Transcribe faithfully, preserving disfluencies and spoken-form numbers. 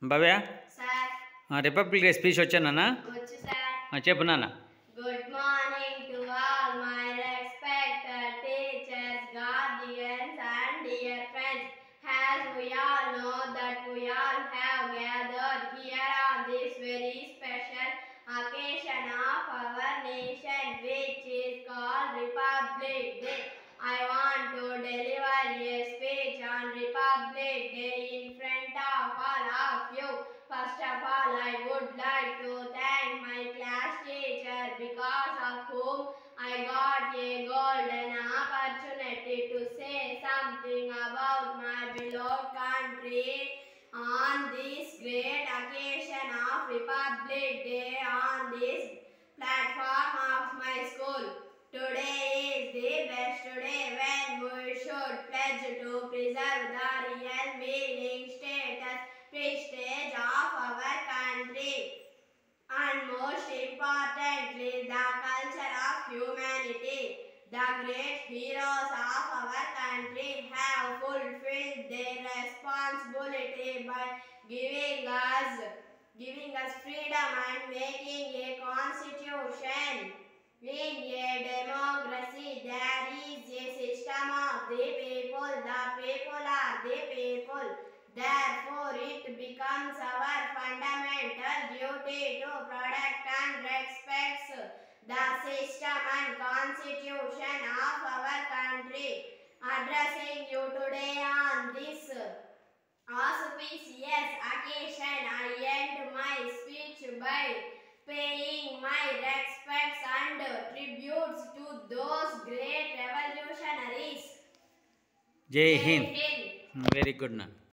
భవ్య Sir. Republic day speech వచ్చానన్నా Gochu sir. చెప్పు నాన్న. Good morning to all my respected teachers, guardians and dear friends. As we all know that we all have gathered here on this very special occasion of our nation, which is called Republic Day. I want to deliver a speech on Republic Day in front of all of you. First of all, I would like to thank my class teacher because of whom I got a golden opportunity to say something about my beloved country on this great occasion of Republic Day on this platform of my school. Today is the best day when we should pledge to preserve the real meaning, status, prestige of our country, and most importantly, the culture of humanity. The great heroes of our country have fulfilled their responsibility by giving us giving us freedom and making a constitution. In a democracy, there is a system of the people. The people are the people. Therefore, it becomes our fundamental duty to protect and respect the system and constitution of our country. Addressing you today on this auspicious occasion, I end my speech by paying my respects and tributes to those great revolutionaries. Jai Hind. Jai Hind. Very good నా.